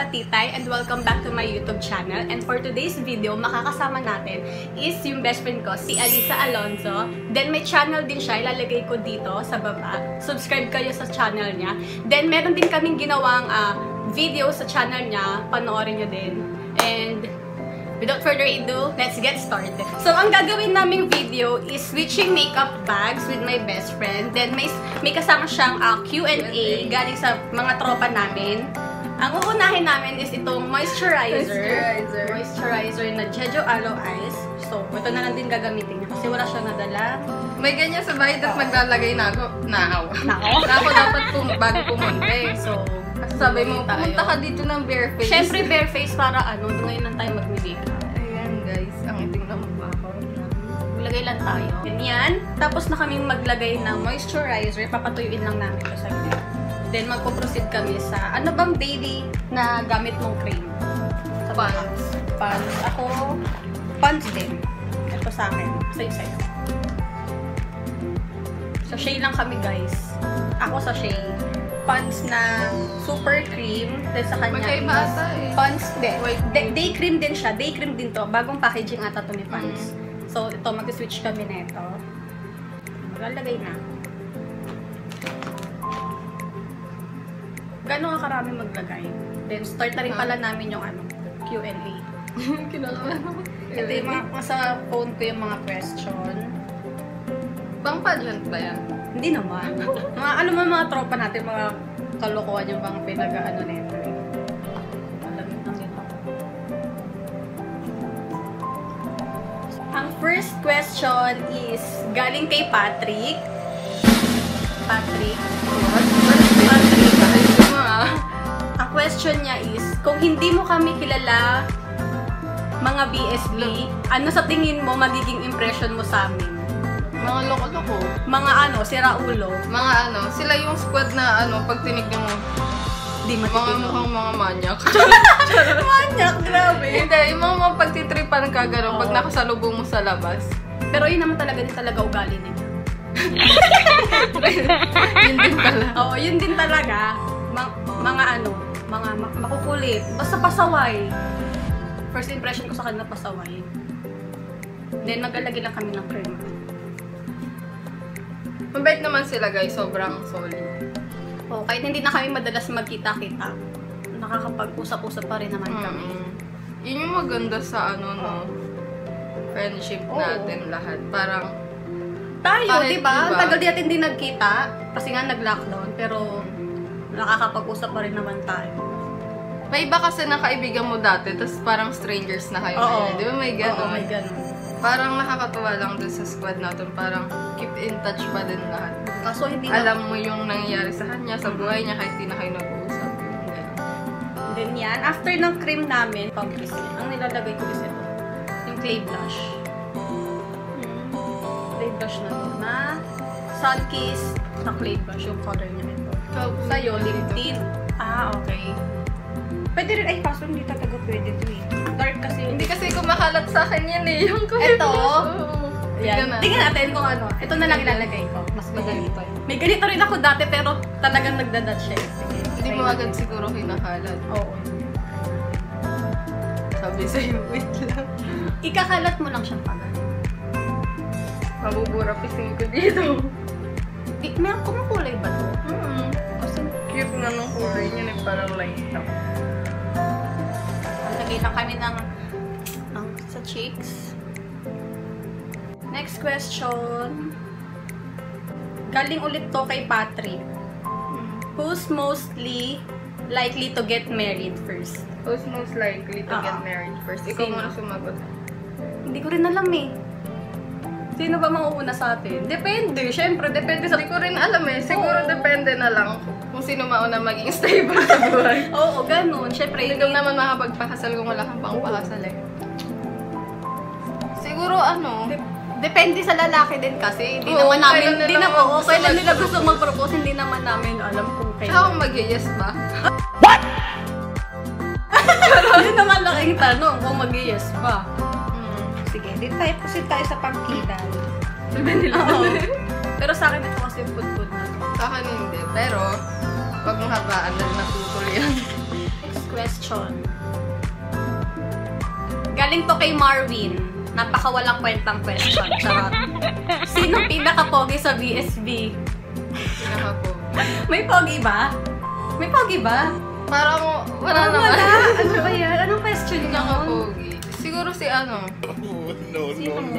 Patitayyy and welcome back to my YouTube channel. And for today's video, makakasama natin is yung best friend ko, si Alissa Alonzo. Then may channel din siya, ilalagay ko dito sa baba. Subscribe kayo sa channel niya. Then meron din kaming ginawang video sa channel niya, panoorin niyo din. And without further ado, let's get started. So, ang gagawin naming video is switching makeup bags with my best friend. Then, may kasama siyang Q&A galing sa mga tropa namin. Ang uunahin namin is itong moisturizer na Jeju Aloe Eyes. So, ito na lang din gagamitin niya kasi wala siya nadala. May ganyan sa bahay at maglalagay na ako. Nako dapat bago pumunta eh. So, sabi mo, pumunta ka dito ng bare face. Siyempre, bare face para ngayon lang tayo mag-makeup. Ayan guys, ang itim na mukha ko. Maglagay lang tayo. Ganyan. Tapos na kaming maglagay ng moisturizer. Papatuyuin lang namin ito sa video. Then, magpo-proceed kami sa ano bang daily na gamit mong cream? Sa Pants. Pants. Ako, pants din. Ito sa akin. Sa'yo. Sa Shea lang kami guys. Ako sa Shea. Pants na super cream. Then sa kanya magkaiba ata eh. Pants din. Day cream din siya. Day cream din to. Bagong packaging ata to ni pants. So, ito, mag-switch kami na ito. Maglalagay na. Gano'n ka karami maglagay. Then, start na rin pala namin yung Q&A. Kinalaman ako. Ito yung mga sa phone ko yung mga question. Pang pageant ba yan? Hindi naman. Mga tropa natin, mga kalokohan yung mga pinag-ano nito. Alamit lang din ako. Ang first question is galing kay Patrick. Ang question niya is, kung hindi mo kami kilala, mga BSB, ano sa tingin mo magiging impression mo sa amin? Mga loko-loko. Mga siraulo. Mga sila yung squad na pag tinignan mo, Di mga mukhang mga manyak. Manyak, grabe. Hindi, yung mga pagtitripan ka gano'n pag nakasalubong mo sa labas. Pero yun naman talaga ugali nila. Yun din pala. Oo, yun din talaga. Mga makukulit. Basta pasaway. First impression ko sa kanila pasaway. Then, maglalagay lang kami ng cream. Mabait naman sila guys, sobrang solid. Oh, kahit hindi na kami madalas magkita-kita, nakakapag-usap-usap pa rin naman kami. Yun yung maganda sa friendship natin lahat. Parang tayo, di ba? Tagal di natin hindi nagkita kasi nga nag-lockdown, pero nakakapag-usap pa rin naman tayo. May iba kasi na kaibigan mo dati, tapos parang strangers na kayo ngayon. Di ba may gano'n? Oo, may gano'n. Parang nakakatuwa lang dun sa squad natin. Parang keep in touch pa din lahat. Kaso hindi alam mo yung nangyayari sa kanya, sa buhay niya, kahit hindi na kayo nag-uusap. Then yan, after ng cream namin, ang nilalagay ko is ito. Yung clay blush. Clay blush na ito na Sunkissed na clay blush yung color niya ito. Sa'yo, lip tint. Okay. Pwede rin, kaso hindi talaga pwede ito eh. Dark kasi. Hindi kasi kumakalat sa akin yan eh. Yung ito. Yan. Tingnan natin kung ano. Ito na lang ilalagay ko. Mas magalito. May ganito rin ako dati pero talagang nagdadat siya. Sige. Hindi mo agad siguro kinakalat. Oo. Sabi sa'yo, wait lang. Ikakalat mo lang siyang pagod. Mabuburapisin ko dito. Meron kumukulay ba ito? Kasi cute nga nung kulay niya eh. Parang light up. Lagay lang kami ng sa cheeks. Next question. Galing ulit to kay Patrick. Who's mostly likely to get married first? Who's most likely to get married first? Ikaw muna sumagot. Hindi ko rin alam eh. Sino ba mauuna sa atin? Depende. Siyempre, depende sa... Hindi ko rin alam eh. Siguro depende na lang kung sino mauna maging stable sa buhay. Oo, ganun. Siyempre, hindi ko naman makapagpakasal kung wala kang pangpakasal eh. Siguro depende sa lalaki din kasi. Hindi naman namin... Kailan nila gusto mag-propose, hindi naman namin alam kung kailan. Saka kung mag-yes ba? What? Yun naman laking tanong kung mag-yes ba. Sige, di tayo sa pangkilal. Pero sa akin ito kasi food na. Sa akin hindi. Pero, pag mahabaan na natutol yan. Next question. Galing to kay Marvin. Napakawalang kwentang question. Charot. Sino pinaka-pogi sa BSB? Pinaka-pogi. May pogi ba? May pogi ba? Parang wala naman. Wala. Ano ba yan? Anong question yun? Pinaka-pogi. Siguro si ano? No.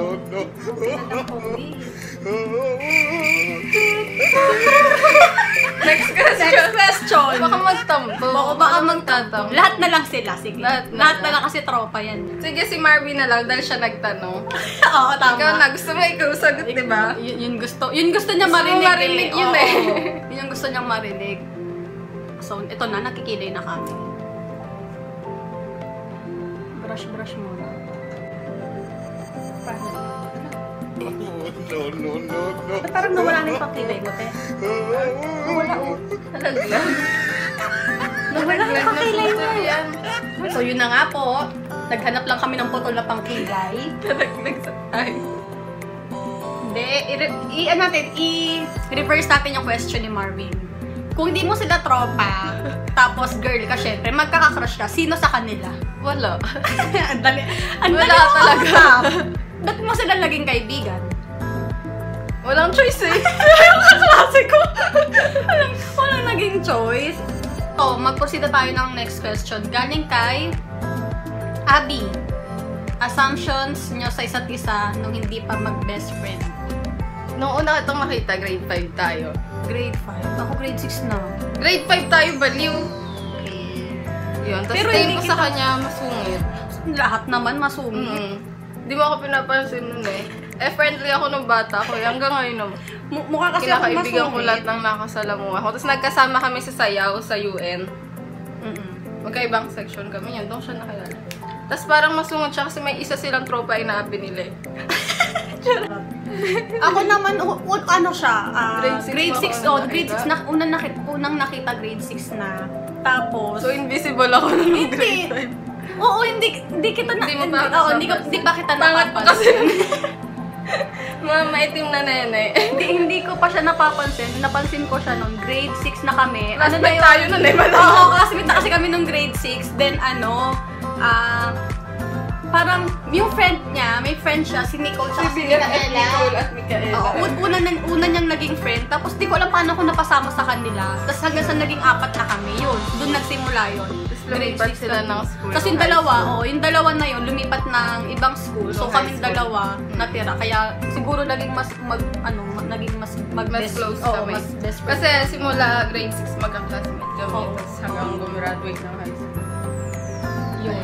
Next question. Next question. Baka magtampo. Baka magtatampo. Lahat na lang sila. Sige. Lahat na lang kasi tropa yan. Sige, si Marvin na lang dahil siya nagtanong. Oo, tama. Ikaw na, gusto mo ikaw sagot, di ba? Yun gusto niya Gusto marinig. mo marinig yun eh. Yun yung gusto niyang marinig. So, ito na, nakikilay na kami. Brush muna. No. Ba't parang nawala na yung pakilay mo, te? Nawala, oh. Nalaglag. Nawala na yung pakilay mo. Yan. So, yun na nga po. Naghanap lang kami ng putol na pangkilay. Nalaglag sa tayo. Hindi, i-reverse natin yung question ni Marvin. Kung hindi mo sila tropa, tapos girl ka syempre, magkaka-crush ka, sino sa kanila? Wala. Ang dali. Wala talaga. Ba't mo sila naging kaibigan? Walang choice eh. Yung kaklase ko. Walang naging choice. So, mag-proceed na tayo ng next question. Galing kay Abby. Assumptions nyo sa isa't isa nung hindi pa mag-best friend. Noong una itong makita, grade 5 tayo. Grade 5. Ako grade 6 na. Grade 5 tayo, baliw. Yun, tapos Pero tingin hindi ko sa kita- kanya masungit. Lahat naman masungit. Di mo ako pinapansin nun eh. Friendly ako nung bata ko. Hanggang ngayon naman. Mukha kasi ako Kinakaibigan ko masungit. lahat ng nakasalamuha ko. Tapos nagkasama kami sa sayaw sa UN. Magkaibang section kami. Yan, doon siya nakilala. Tapos parang masungit siya kasi may isa silang tropa inaapi nila eh. Ako naman, ano siya, Grade six grade 6, mo ako grade 6 nakita? na, unang nakita grade 6 na. Tapos, So invisible ako nung hindi. grade 5. Oo, hindi kita na, Hindi mo pa ako napansin. hindi pa kita Pangat ko napapansin. Mga maitim na nene. hindi ko pa siya napapansin. Napansin ko siya nung grade 6 na kami. Classmate tayo nun eh. Oo, classmate na kasi kami nung grade 6. Then parang yung friend niya, may friend siya, si Nicole sa si Nicole at Micaela. Oo, una niyang naging friend. Tapos di ko alam paano ako napasama sa kanila. Tapos hanggang sa naging 4 na kami. Yun, doon nagsimula yun. Lumipat sila ng school. Tapos yung dalawa na yun, lumipat ng ibang school. So High kaming school. dalawa natira. Kaya siguro naging mas Mas close oo, kami. mas best friend. Kasi simula grade 6 magka-classmate kami. Oo. Tapos hanggang gumraduate ng high school. Yun.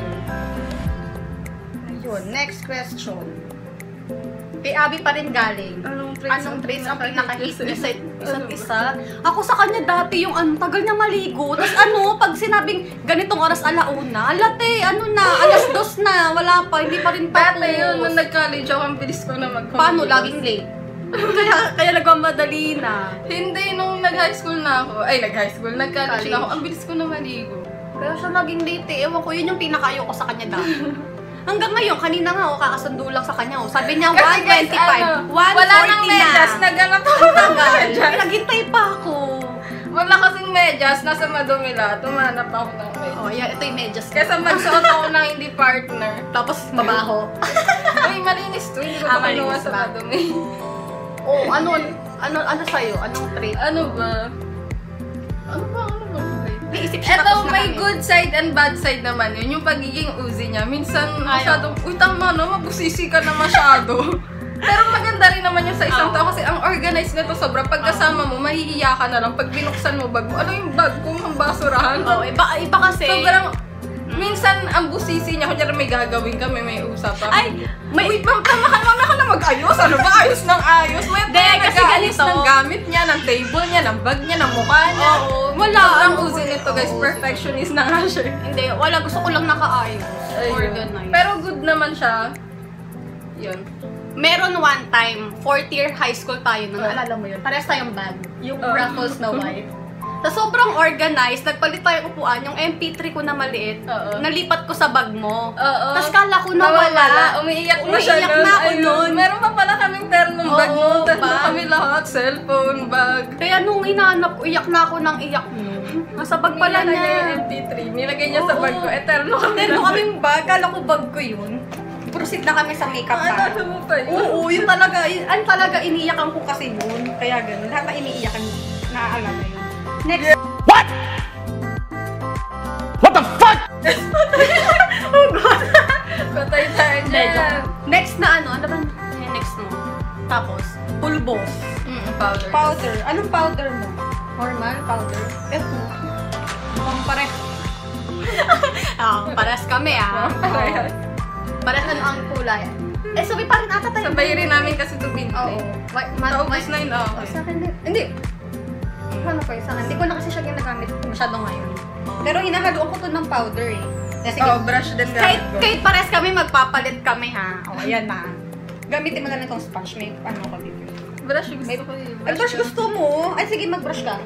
Ayun, next question. Kay Abby pa rin galing. Anong traits ang pinaka-hate niya sa isa't isa? Ako sa kanya dati yung tagal niya maligo. Tapos pag sinabing ganitong oras alauna, alate, alas 2 na, wala pa, hindi pa rin tapos. Dati yun, nung nag-college ako, ang bilis ko na mag-college. Paano? Laging late. kaya nagmamadali na. Hindi, nung nag-high school na ako, nag-college na ako, ang bilis ko na maligo. Kaya siya naging late eh. Ewan ko, yun yung pinaka-ayoko sa kanya dati. Hanggang ngayon, kanina nga kakasundo lang sa kanya. Sabi niya, 125, 149. Wala nang medyas, naganap ako ng medyas. Naghintay pa ako. Wala kasing medyas, nasa madumi lahat, tumanap ako ng medyas. Oh, yan, ito yung medyas. Kesa magsuot ako ng hindi partner. Tapos mabaho. Uy, malinis to, hindi ko pa kinuha malinis sa ba? madumi. Oh, ano sa'yo? Anong trait? Ano ba? Ano ba? Naisip siya Eto, tapos na may kami. good side and bad side naman yun. Yung pagiging uzi niya. Minsan, masyadong, uy, tama no, mabusisi ka na masyado. Pero maganda rin naman yun sa isang tao kasi ang organized nito sobra. Pagkasama mo, mahihiya ka na lang. Pag binuksan mo bag mo, ano yung bag ko, ang basurahan. Oh, iba kasi. Sobrang, minsan, ang busisi niya, kunyari may gagawin kami, may usapan. Ay, Uy, tama ka na mag-ayos. Ano ba? Ayos ng ayos. May kasi nag-aayos ganito. ng gamit niya, ng table niya, ng bag niya, ng mukha niya. Oo. Wala. Ang Ano uzi nito, guys. uzi. Perfectionist na nga siya. Hindi, wala. Gusto ko lang nakaayos. Organized. Pero good naman siya. Yun. Meron one time, 4th year high school tayo nun. Alala mo yun? Parehas tayong bag. Yung Raffles na white. Tapos sobrang organized. Nagpalit tayo upuan. Yung MP3 ko na maliit, nalipat ko sa bag mo. Tapos kala ko nawala. Umiiyak na siya Umiiyak na ako Ayun. nun. Meron pa pala kaming ternong bag mo. Oo, Tatlo bag. kami lahat. Cellphone, bag. Kaya nung inaanap ko, iyak na ako ng iyak mo. Nasa bag pala Nilagay niya. yung MP3. Nilagay niya sa bag ko. Eterno kami. Eterno kaming bag. Kala ko bag ko yun. Proceed na kami sa makeup pa. Ano mo pa yun? Oo, yun talaga. Yun talaga, iniiyakan ko kasi yun. Kaya ganun. Lahat na iniiyakan, naaalala yun. Next. What? What the fuck? Oh God. Patay tayo dyan. Next na ano? Ano ba? Next mo. Tapos, pulbos. Powder. Powder. Anong powder mo? Normal powder. Eto. Pare. Pares kami Parehas. Pares ano ang kulay. Sabi pa rin ata tayo. Sabay rin namin kasi ito binili. Oo. Naubos na yun. Sa akin din. Hindi. Ano pa yun sa akin? Hindi ko na kasi siya ginagamit masyado ngayon. Pero hinahaluan ko to ng powder eh. Brush din Kahit pares kami, magpapalit kami ha. Ayan na. Gamitin mo na itong sponge. May ano ko dito. Brush gusto ko yun. Brush gusto mo? Ay, sige, mag-brush ka.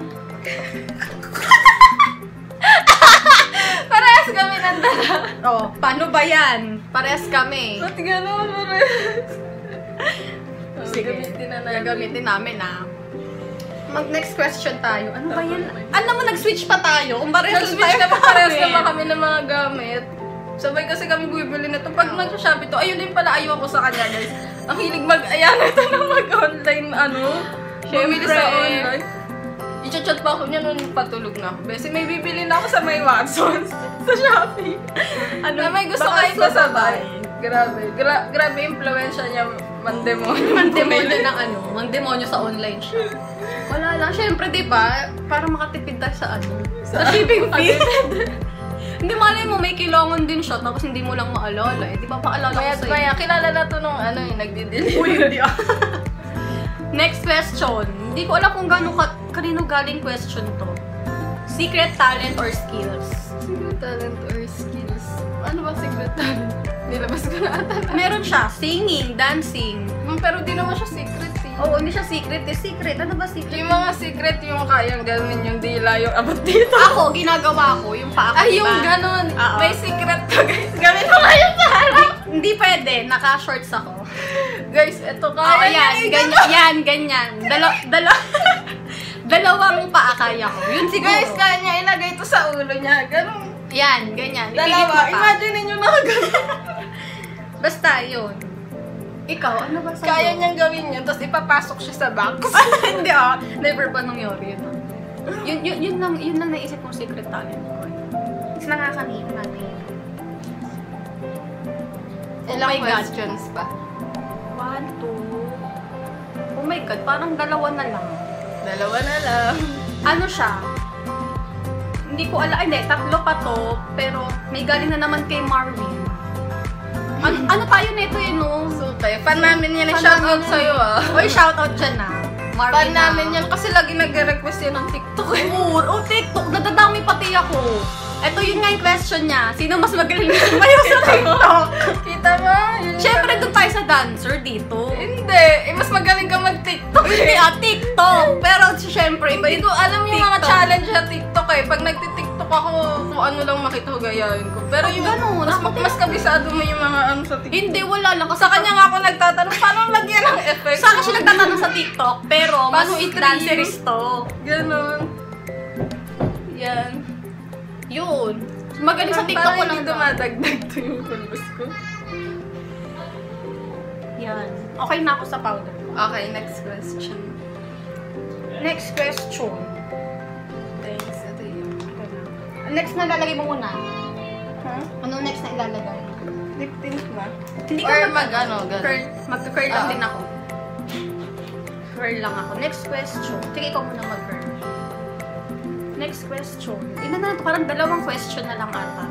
Parehas kami nandala. Paano ba yan? Parehas kami. Ba't gano'n parehas? Sige, gagamitin namin ha. Mag-next question tayo. Ano ba yan? Alam mo, nag-switch pa tayo. Kung parehas Nag-switch kami, parehas naman kami ng mga gamit. Sabay kasi kami bumibili na ito. Pag nag-shopee to, ayun din pala ayaw ko sa kanya, guys. Ang hilig mag-ayan ito na mag-online, bumili sa online. I-chat pa ako niya nung patulog na ako. Kasi may bibili na ako sa may Watsons sa Shopee. Na may gusto kayo kasabay. Grabe influensya niya. Mandemonyo. Mandemonyo ng Mandemonyo sa online siya. Wala lang. Siyempre, di ba? Para makatipid tayo sa sa shipping fee. Hindi malay mo, may kailangan din siya. Tapos hindi mo lang maalala. Di ba paalala ko sa'yo? Maya, kilala na to nung nagdi-deliver. Uy, hindi Next question. Hindi ko alam kung kanino galing question to. Secret talent or skills? Secret talent or skills? Ano ba secret talent? Nilabas ko na ata. Meron siya. Singing, dancing. Pero di naman siya secret eh. Oo, hindi siya secret. Secret. Ano ba secret? Yung mga secret, yung kayang gawin yung dila, yung abot dito. Ako, ginagawa ko. Yung paa ko, Ay, diba? yung ganon. May secret to, guys. Gawin mo kayo sa harap. Hindi pwede. Naka-shorts ako. Guys, eto kaya. Ganyan. Dalawang paa kaya ko. Yun siguro. Guys, kaya niya ilagay ito sa ulo niya. Ganon. Yan, ganyan. Dalawa. Imagine ninyo na ganon. Basta, yun. Ikaw, ano ba sa'yo? Kaya niyang gawin yun, tapos ipapasok siya sa box. Hindi never pa nangyari yun. Yun lang naisip kong secret talent ko. Kasi nakakanihin natin. Ilang questions pa? 1, 2. Oh my God, parang dalawa na lang. Dalawa na lang. Ano siya? Hindi ko alam. Hindi, 3 pa to. Pero may galing na naman kay Marvin. Ano tayo nito yun, no? Super. Fan namin yan. Shoutout sa'yo, Oy, shoutout dyan na. Fan namin yan. Kasi lagi nag-request yan ng TikTok. Oo, TikTok. Nadadami pati ako. Ito yun nga yung question niya. Sino mas magaling sumayaw sa TikTok? Kita mo? Siyempre, doon tayo sa dancer dito. Hindi. Mas magaling ka mag-TikTok Hindi TikTok. Pero siyempre, iba Hindi ko alam yung mga challenge sa TikTok eh. Pag nagti-TikTok ako, kung ano lang makita ko, gayahin ko. Pero yung ganun, mas kabisado mo yung mga sa TikTok. Hindi, wala lang. Kasi sa kanya nga ako nagtatanong, paano lagyan ng effects? Sa akin siya nagtatanong sa TikTok, pero Paano mas i-trim? dancerist to. Ganon. Yan. Yun. Magaling sa TikTok ko lang. Parang dumadagdag to yung pulbos ko. Yan. Okay na ako sa powder. Okay, next question. Next question. Thanks. Ito yun. Next na lalagay mo muna. Huh? Anong next na ilalagay? Lip tint ba? Hindi Or mag-ano, gano'n. Mag-curl lang din ako. Curl lang ako. Next question. Sige, ikaw muna mag-curl. Next question. Ilan na ito? Parang 2 question na lang ata.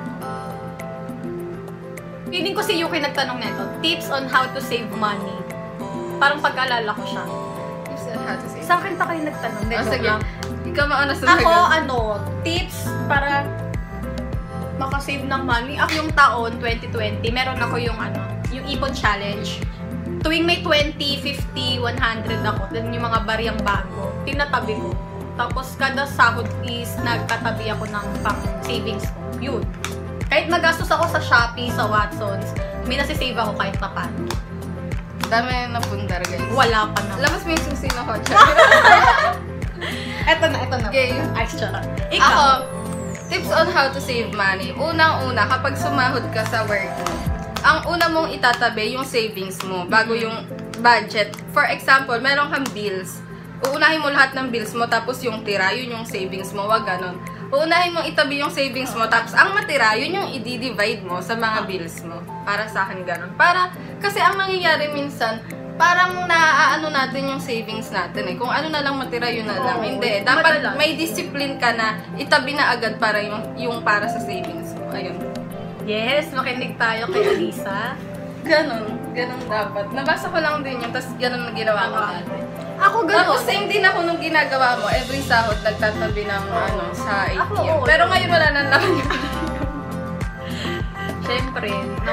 Feeling ko si Yuki nagtanong nito. Tips on how to save money. Parang pag-alala ko siya. Tips on how to save money. Sa akin pa kayo nagtanong. Sige. Ikaw mauna sa Ako, tips para makasave ng money. Ako yung taon, 2020, meron ako yung yung ipon challenge. Tuwing may 20, 50, 100 ako, then yung mga bariyang bago, tinatabi ko. Tapos kada sahod is nagtatabi ako ng pang savings ko. Yun. Kahit magastos ako sa Shopee, sa Watsons, may nasisave ako kahit pa paano. Dami na pundar, guys. Wala pa naman. Labas mo yung susi na hotshot. Ito na. Game. Extra. Ako, tips on how to save money. Unang-una, kapag sumahod ka sa work mo, ang una mong itatabi yung savings mo bago yung budget. For example, meron kang bills. Uunahin mo lahat ng bills mo, tapos yung tira, yun yung savings mo. Wag ganon. Uunahin mong itabi yung savings mo, tapos ang matira, yun yung i-divide mo sa mga bills mo. Para sa akin ganon. Kasi ang nangyayari minsan, parang naaano natin yung savings natin eh. Kung ano na lang matira, yun na lang. Hindi. Dapat may discipline ka na itabi na agad para yung para sa savings mo. Ayun. Yes, makinig tayo kay Alissa. Ganon dapat. Nabasa ko lang din yun, tapos ganon na ginawa ko natin. Ako ganon. Tapos same din ako nung ginagawa mo. Every sahod, nagtatabi ng sa ATM. Pero ngayon wala na lang. Siyempre,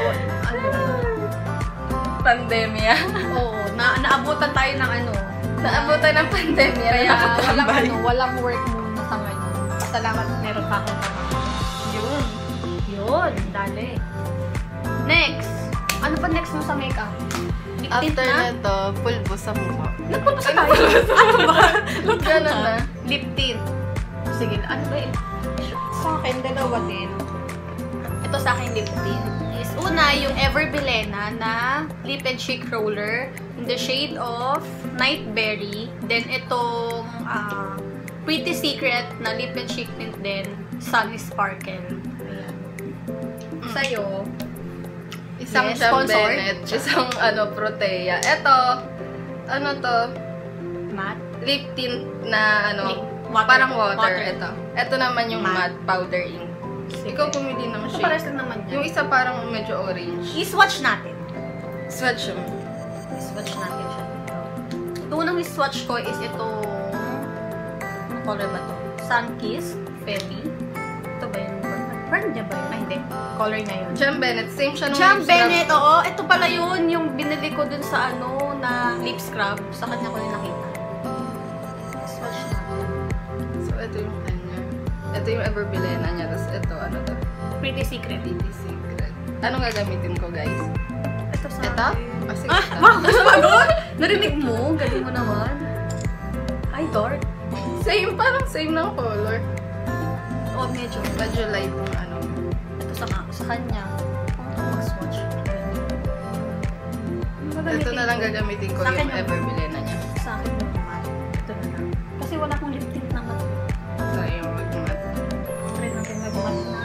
pandemya. Oo, naabutan tayo ng Naabutan ng pandemya. Kaya walang work muna sa ngayon. Pasalamat meron pa akong trabaho. Yun, dali. Next. Ano pa next mo sa makeup? After na to, pulbo sa mukha. Nagpulbo sa tayo? Ano ba? Ganun na. Lip tint. Sige, ano ba yun? Sa akin, dalawa din. Ito sa akin lip tint. Is una, yung Ever Bilena na lip and cheek roller in the shade of Nightberry. Then itong Pretty Secret na lip and cheek tint din, Sunny Sparkle. Sa'yo, isang yes, Bennett, isang Protea. Ito, to? Matte? Lip tint na Water. parang water. Ito naman yung matte powder ink. Sige. Ikaw pumili ng shade. Pares lang naman yan. Yung isa parang medyo orange. I-swatch natin. Swatch mo. I-swatch natin siya. Ito unang i-swatch ko is itong ano color ba to? Sunkissed Fairy. Ito ba yun? Parang niya ba yun? Ay, hindi. Color niya yun. Jam Bennett. Same siya nung Jam lip Bennett, scrub. oo. Ito pala yun. Yung binili ko dun sa na lip scrub. Sa kanya ko yung nakita. Swatch natin. So, ito yung kanya. Ito yung Ever Bilena niya. Tapos ito, to? Pretty Secret. Pretty Secret. Anong gagamitin ko, guys? Ito sa Ito? akin. Kasi Wow! Sumagot! Narinig mo? Galing mo naman. Ay, dark. Same, parang same ng color. Oh, medyo. Medyo light yung Ito sa kanya. Kung mag-swatch. Ito na lang gagamitin ko yung Ever Bilena niya. Sa akin yung matte. Ito na lang. Kasi wala akong lip tint na matte. Ito yung mag-matte. Try natin mag-matte na.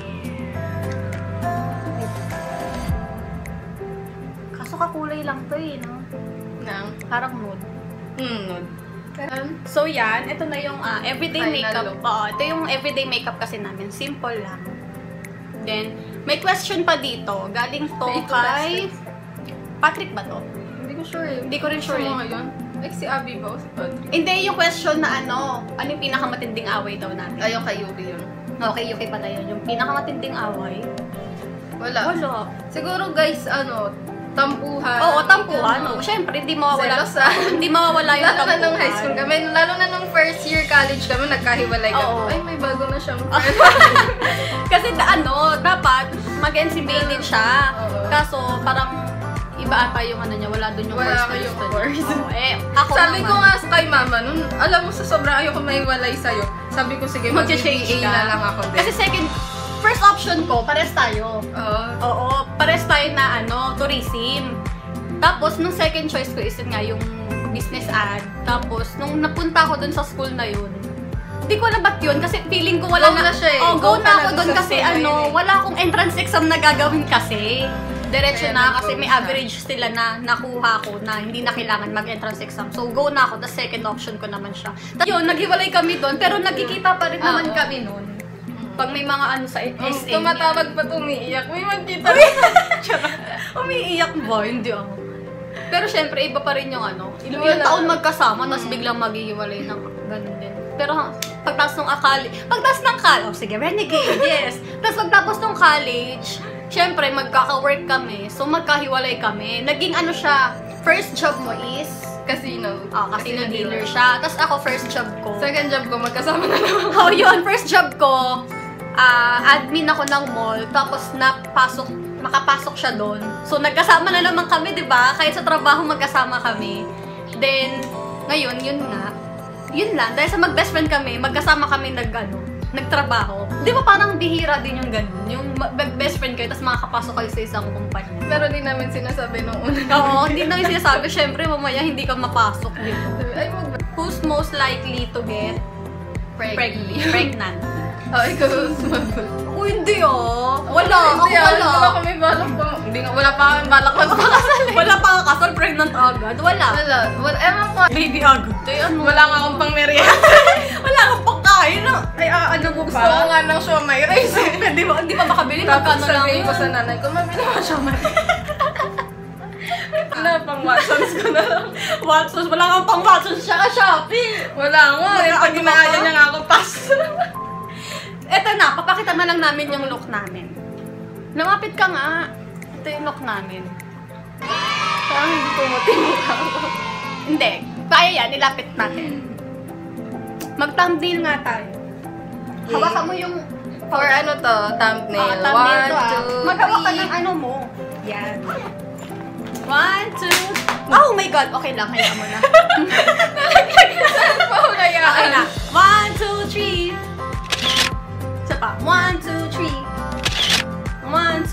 Kaso kakulay lang to no? Parang nude. Nude. So yan, ito na yung everyday Final makeup. look. Ito yung everyday makeup kasi namin. Simple lang. Then, may question pa dito. Galing to kay Patrick ba to? Hindi ko sure eh. Hindi ko rin sure ngayon. Like si Abby ba o si Patrick? Hindi, yung question na ano yung pinakamatinding away daw natin? Ay, yung kay Yuki yun. Okay, Yuki pala yun. Yung pinakamatinding away? Wala. Siguro guys, tampuhan. Oo, tampuhan. Siyempre, hindi mawawala. Hindi mawawala yung tampuhan. Lalo na nung high school kami. Lalo na nung first year college kami, nagkahiwalay kami. Ay, may bago na siyang friend. Kasi dapat mag-NCBA din siya. Kaso, parang iba ata yung niya, wala dun yung wala course. Wala course. Ako sabi ko nga kay mama, nun, alam mo sa sobrang ayoko maiwalay sa'yo. Sabi ko, sige, mag-BA na lang ako din. Kasi first option ko, pares tayo. Oo, pares tayo na tourism. Tapos, nung second choice ko is nga yung business ad. Tapos, nung napunta ako dun sa school na yun, hindi ko na ba't yun kasi feeling ko wala na siya eh. Go na ako dun kasi wala akong entrance exam na gagawin kasi. Diretso na kasi may average sila na nakuha ko na hindi na kailangan mag-entrance exam. So, go na ako. The second option ko naman siya. Tapos yun, naghiwalay kami doon pero nagkikita pa rin naman kami noon. Pag may mga sa SM. Tumatawag pa umiiyak. May magkita. Umiiyak ba? Hindi ako. Pero syempre, iba pa rin yung ilang taon magkasama, tapos biglang maghihiwalay ng ganun din. Pero pagtas ng college, sige, renegade, yes. Tapos pagtapos ng college, syempre, magkaka-work kami. So, magkahiwalay kami. Naging siya, first job mo is casino. Casino dealer siya. Tapos ako, first job ko. Second job ko, magkasama na naman. Yun. First job ko, admin ako ng mall. Tapos, makapasok siya doon. So, nagkasama na naman kami, di ba? Kahit sa trabaho, magkasama kami. Then, ngayon, yun nga. yun lang. Dahil sa mag-best friend kami, magkasama kami nagtrabaho. Di ba parang bihira din yung ganun? Yung best friend kayo, tapos makakapasok kayo sa isang kumpanya. Pero di namin sinasabi nung una. Oo, hindi namin sinasabi. Syempre, mamaya hindi ka mapasok dito. Ay, Who's most likely to get pregnant? Oh, ikaw sumagot. Hindi Wala. Hindi, wala kami balak pa. Wala pa kami balak magpakasal. Wala pa kang kasal, pregnant agad. Wala. Ewan ko. Baby agad. Wala nga akong pang merienda. Wala kang pangkain. Ay, ano mo Gusto ko nga ng siomay rice. Hindi pa makabili. Tapos Magkano lang sabihin ko yun? sa nanay ko, mabili mo siomay. Wala, pang Watsons ko na lang. Watsons? Wala kang pang Watsons siya ka Shopee. Wala nga. Pag ginaya niya nga ako, pass. Eto na, papakita na lang namin yung look namin. Lumapit ka nga. Ito yung look namin. Parang hindi ko matimukha ako. Hindi. Kaya yan, ilapit natin. Mag-thumbnail nga tayo. Okay. Hawakan mo yung... For ano to? Thumbnail. Thumbnail to, 1, 2, 3. Magawa ka ng ano mo. Yan. 1, 2... Oh my God! Okay lang, kaya mo na. Okay na. 1, 2, 3. Isa pa. 1, 2, 3. 1,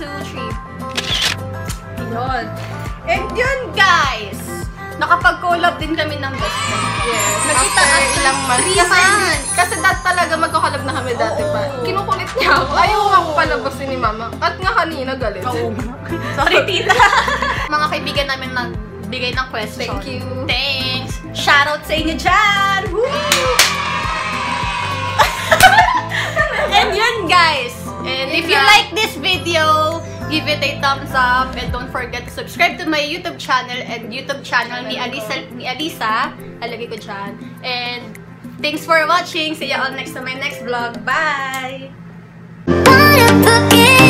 2, 3. Yun. And yun, guys! Nakapag-collab din kami ng best friend. Yes. Nakita After us ilang months. 3 months. Kasi dati talaga magkakalab na kami dati pa. Oo. Kinukulit niya ako. Ayaw ako palabasin ni mama. At nga kanina galit. Sorry, tita. Mga kaibigan namin nagbigay ng question. Thank you. Thanks. Shoutout sa inyo dyan. Woo! And yun, guys. And if you like this video, give it a thumbs up and don't forget to subscribe to my YouTube channel and YouTube channel ni Alissa. Alagay ko dyan. And thanks for watching. See you all next to my next vlog. Bye!